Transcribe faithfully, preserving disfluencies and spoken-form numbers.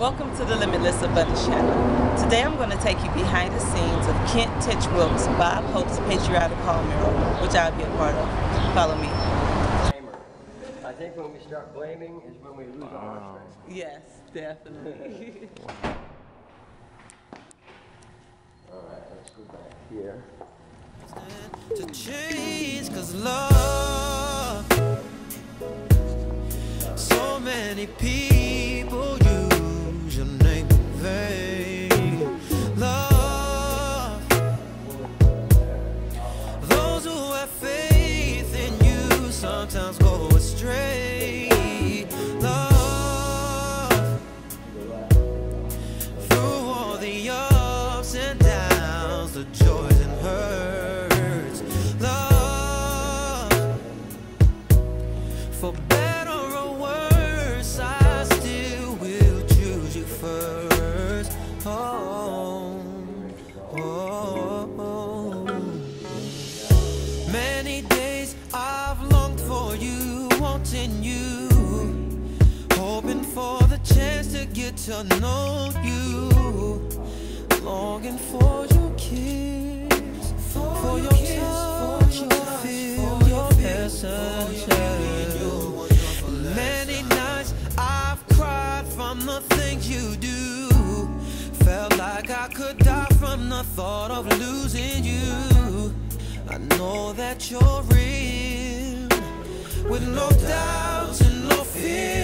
Welcome to the Limitless Abundance channel. Today I'm going to take you behind the scenes of Kent Twitchell's Bob Hope's Patriotic Mural, which I'll be a part of. Follow me. I think when we start blaming is when we lose all our strength. Yes, definitely. Alright, let's go back here. To change, cause love, so many people use your name in vain. Love, those who have faith in you sometimes go astray. Love, through all the ups and downs, the joys and hurts. Love, for better or worse, I still will choose you first. Oh, oh, oh. Many days I've longed for you, wanting you, hoping for the chance to get to know you, longing for your kiss, for your touch, your feel, your presence. Many nights I've cried from the things you do, felt like I could die from the thought of losing you. I know that you're real, with no doubts and no fear.